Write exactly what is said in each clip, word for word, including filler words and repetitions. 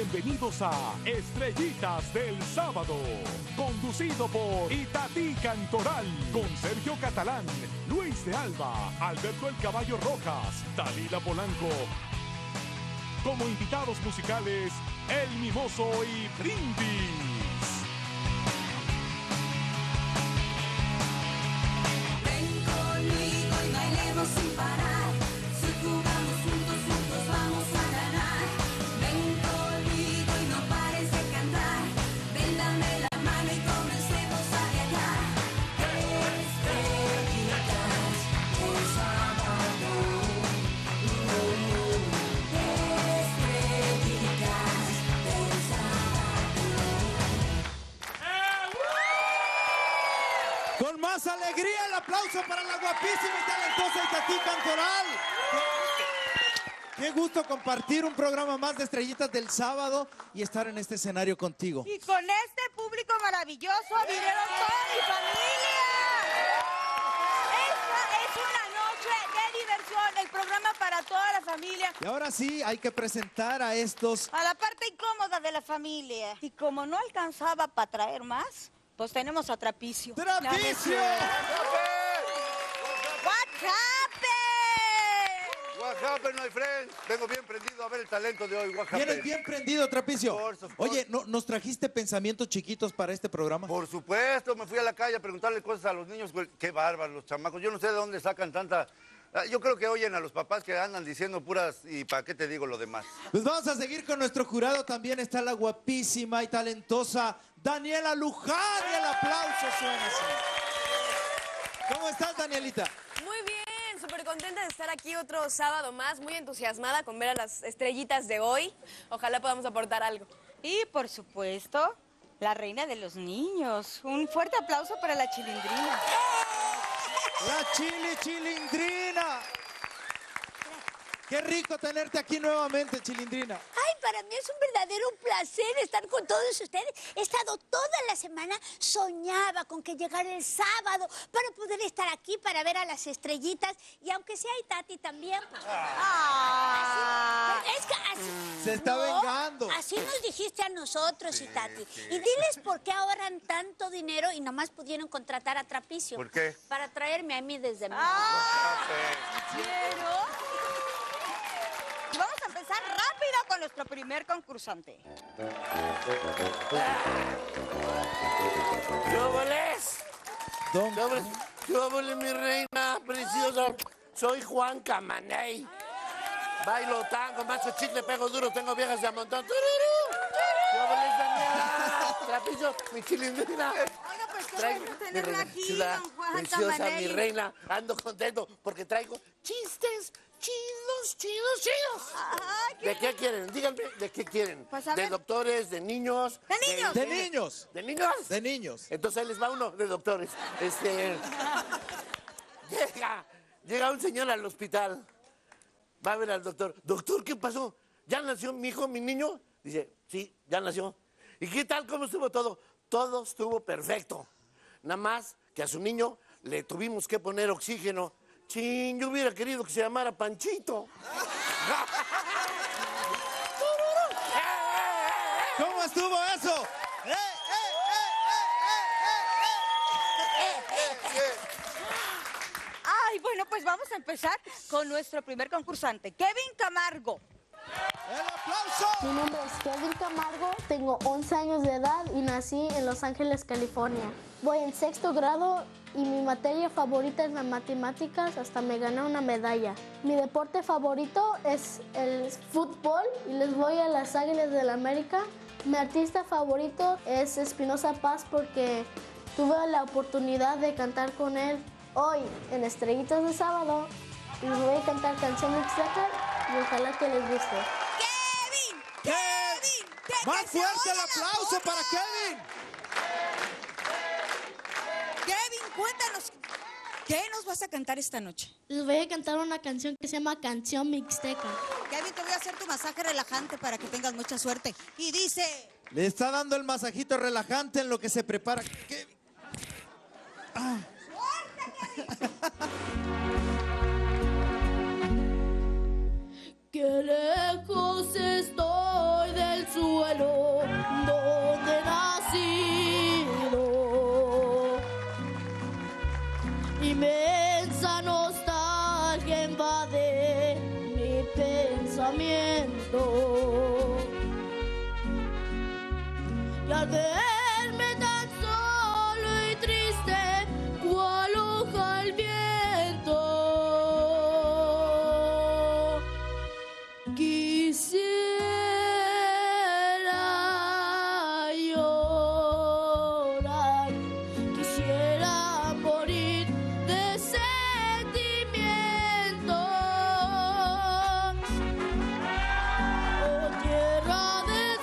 Bienvenidos a Estrellitas del Sábado, conducido por Itatí Cantoral, con Sergio Catalán, Luis de Alba, Alberto El Caballo Rojas, Dalila Polanco. Como invitados musicales, El Mimoso y Brindis. Ven conmigo y bailemos sin parar. Si jugamos juntos, juntos vamos a ganar. Ven conmigo y no pares de cantar. Ven, dame la mano y comencemos a viajar. Estrellitas del sábado. Estrellitas del sábado. Con más alegría, el aplauso para la guapísima y talentosa Itatí Cantoral. Qué gusto compartir un programa más de Estrellitas del Sábado y estar en este escenario contigo. Y con este público maravilloso vinieron toda mi familia. Esta es una noche de diversión, el programa para toda la familia. Y ahora sí, hay que presentar a estos... A la parte incómoda de la familia. Y como no alcanzaba para traer más, pues tenemos a Trapicio. ¡Trapicio! What happened? What happened, my friend? Vengo bien prendido a ver el talento de hoy. What Vienes happened? bien prendido, Trapicio. Of course, of course. Oye, ¿no, ¿nos trajiste pensamientos chiquitos para este programa? Por supuesto, me fui a la calle a preguntarle cosas a los niños. Güey, qué bárbaros los chamacos. Yo no sé de dónde sacan tanta... Ah, Yo creo que oyen a los papás que andan diciendo puras... ¿Y para qué te digo lo demás? Pues vamos a seguir con nuestro jurado. También está la guapísima y talentosa Daniela Luján. Y el aplauso suena así. ¿Cómo estás, Danielita? Muy bien, súper contenta de estar aquí otro sábado más, muy entusiasmada con ver a las estrellitas de hoy. Ojalá podamos aportar algo. Y por supuesto, la reina de los niños. Un fuerte aplauso para la Chilindrina. La Chili Chilindrina. Qué rico tenerte aquí nuevamente, Chilindrina. Ay, para mí es un verdadero placer estar con todos ustedes. He estado toda la semana, soñaba con que llegara el sábado para poder estar aquí para ver a las estrellitas. Y aunque sea Itatí también, pues... Ah. Así, es que así... Se está vengando. Así nos dijiste a nosotros, Itatí. Y diles por qué ahorran tanto dinero y nomás pudieron contratar a Trapicio. ¿Por qué? Para traerme a mí desde México. Quiero. Y vamos a empezar rápido con nuestro primer concursante. ¿Qué óboles? Don... ¿Qué óboles? ¿Qué óboles, mi reina preciosa? Soy Juan Camaney. Bailo tango, macho chicle, pego duro, tengo viejas de a montón. ¡Tururú! ¿Qué óboles, Daniela? Trapicio, mi Chilindrina. Oiga, pues qué Traigo, bueno mi tenerla reina aquí, chula, don Juan preciosa, Camaney. mi reina. Ando contento porque traigo chistes chidos, chidos, chidos. Ay, qué- ¿De qué quieren? Díganme, ¿de qué quieren? Pues, a ¿De ver. doctores, de niños? ¡De niños! De niños. ¿De niños? De niños. Entonces ahí les va uno de doctores. Este. llega, llega un señor al hospital. Va a ver al doctor. Doctor, ¿qué pasó? ¿Ya nació mi hijo, mi niño? Dice, sí, ya nació. ¿Y qué tal? ¿Cómo estuvo todo? Todo estuvo perfecto. Nada más que a su niño le tuvimos que poner oxígeno. Chin, yo hubiera querido que se llamara Panchito. ¿Cómo estuvo eso? ¡Eh, eh, Ay, bueno, pues vamos a empezar con nuestro primer concursante, Kevin Camargo. ¡El aplauso! Mi nombre es Kevin Camargo, tengo once años de edad y nací en Los Ángeles, California. Voy en sexto grado y mi materia favorita es las matemáticas, hasta me gané una medalla. Mi deporte favorito es el fútbol y les voy a las Águilas del América. Mi artista favorito es Espinosa Paz porque tuve la oportunidad de cantar con él hoy en Estrellitas de Sábado. Y les voy a cantar canción mixteca y ojalá que les guste. ¡Kevin! ¡Kevin! ¡Que- ¡Más que se fuerte el oiga la aplauso boca! para Kevin! Kevin, cuéntanos, ¿qué nos vas a cantar esta noche? Les voy a cantar una canción que se llama Canción Mixteca. Kevin, te voy a hacer tu masaje relajante para que tengas mucha suerte. Y dice... Le está dando el masajito relajante en lo que se prepara. Kevin. Ah. Qué lejos estoy del sueño pensamiento. Y al verme tan solo y triste, cual hoja al viento, quisiera llorar, quisiera morir de sentimiento. Oh, tierra del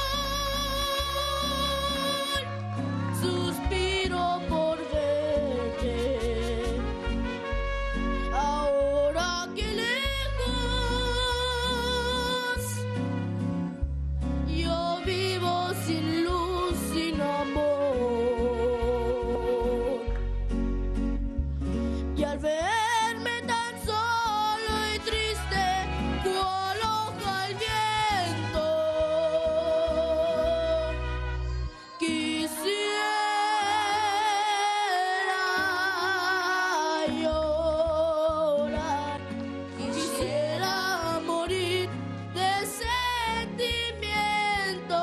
sol, suspiro por verte. Ahora que lejos yo vivo sin luz, sin amor. Y al verme tan solo y triste, cual hoja al viento, quisiera llorar, quisiera morir de sentimiento.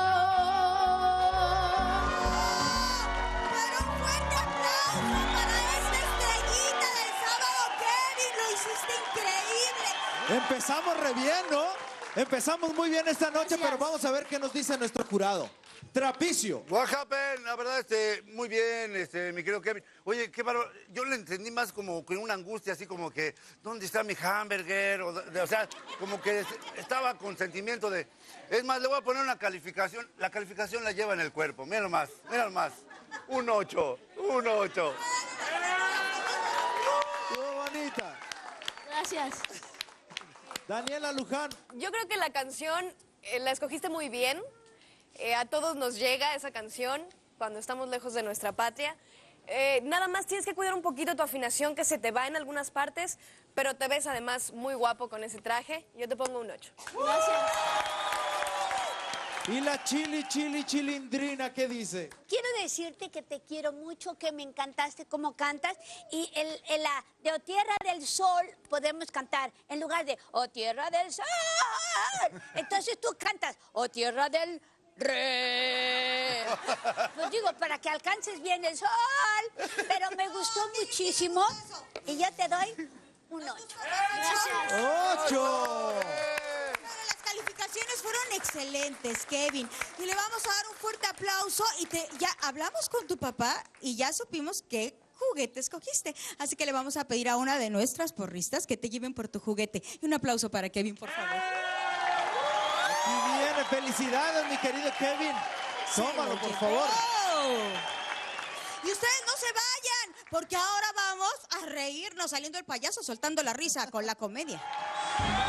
Pero un fuerte aplauso para esta estrellita del sábado, Kevin. Lo hiciste increíble. Empezamos re bien, ¿no? Empezamos muy bien esta noche, pero vamos a ver qué nos dice nuestro jurado. Trapicio. What happened? La verdad, este, muy bien, este, mi querido Kevin. Oye, qué bárbaro. Yo le entendí más como con una angustia, así como que, ¿dónde está mi hamburger? O, de- o sea, como que es- estaba con sentimiento de... Es más, le voy a poner una calificación. La calificación la lleva en el cuerpo. Mira más, mira más. Un ocho, un ocho. Estuvo bonita. Gracias. Daniela Luján. Yo creo que la canción eh, la escogiste muy bien. Eh, a todos nos llega esa canción cuando estamos lejos de nuestra patria. Eh, nada más tienes que cuidar un poquito tu afinación, que se te va en algunas partes, pero te ves además muy guapo con ese traje. Yo te pongo un ocho. Gracias. Y la chili, chili, chilindrina, ¿qué dice? Quiero decirte que te quiero mucho, que me encantaste como cantas. Y el, el, la de O Tierra del Sol podemos cantar en lugar de O Tierra del Sol. Entonces tú cantas O Tierra del Re. Pues digo, para que alcances bien el sol. Pero me gustó muchísimo. Y yo te doy un ocho. Gracias. ¡Ocho! Pero las calificaciones fueron excelentes, Kevin. Y le vamos a dar un fuerte aplauso. Y te, ya hablamos con tu papá y ya supimos qué juguete escogiste. Así que le vamos a pedir a una de nuestras porristas que te lleven por tu juguete. Y un aplauso para Kevin, por favor. Y viene, felicidades, mi querido Kevin. Tómalo, por favor. Y ustedes no se vayan, porque ahora vamos a reírnos saliendo el payaso, soltando la risa con la comedia.